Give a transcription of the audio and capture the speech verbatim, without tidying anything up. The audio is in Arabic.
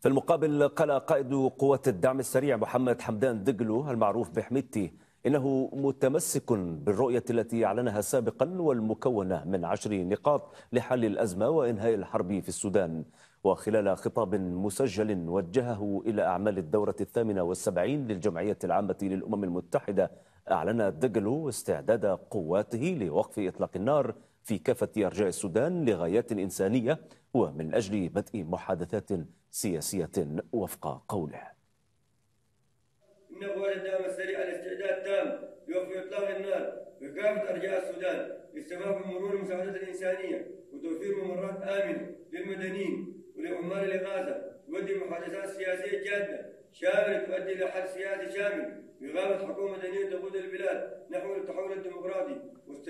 في المقابل قال قائد قوات الدعم السريع محمد حمدان دقلو المعروف بحميدتي إنه متمسك بالرؤية التي أعلنها سابقا والمكونة من عشر نقاط لحل الأزمة وإنهاء الحرب في السودان. وخلال خطاب مسجل وجهه إلى أعمال الدورة الثامنة والسبعين للجمعية العامة للأمم المتحدة، أعلن دقلو استعداد قواته لوقف إطلاق النار في كافة أرجاء السودان لغايات إنسانية ومن أجل بدء محادثات سياسية وفق قوله. إن قوات الدعم السريع على استعداد تام لوقف إطلاق النار في كافة أرجاء السودان لاستمرار مرور المساعدات الإنسانية وتوفير ممرات آمنة للمدنيين ولعمال الإغاثة، تؤدي محادثات سياسية جادة شاملة تؤدي إلى حل سياسي شامل بإقامة حكومة مدنية تقود البلاد نحو التحول الديمقراطي.